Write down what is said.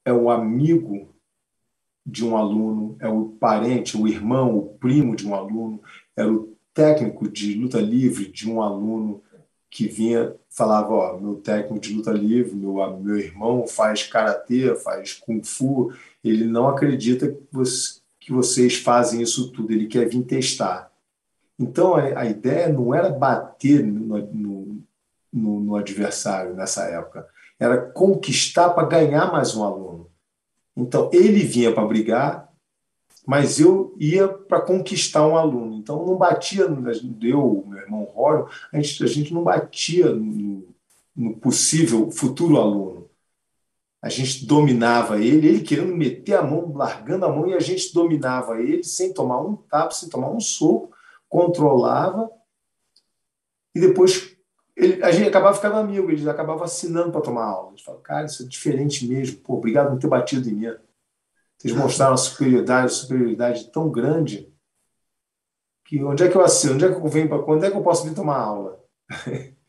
é o amigo de um aluno, é o parente, o irmão, o primo de um aluno, era o técnico de luta livre de um aluno que vinha, falava, ó, meu técnico de luta livre, meu irmão faz karatê, faz kung fu, ele não acredita que vocês fazem isso tudo, ele quer vir testar. Então, a ideia não era bater no adversário nessa época, era conquistar para ganhar mais um aluno. Então, ele vinha para brigar, mas eu ia para conquistar um aluno. Então, não batia, eu, meu irmão Rório, a gente não batia no possível futuro aluno. A gente dominava ele querendo meter a mão, largando a mão, e a gente dominava ele sem tomar um tapa, sem tomar um soco, controlava, e depois a gente acabava ficando amigo, eles acabavam assinando para tomar aula. A gente falava, cara, isso é diferente mesmo, pô, obrigado por não ter batido em mim. Vocês mostraram uma superioridade tão grande que onde é que eu assino? Onde é que eu venho para quando é que eu posso vir tomar aula?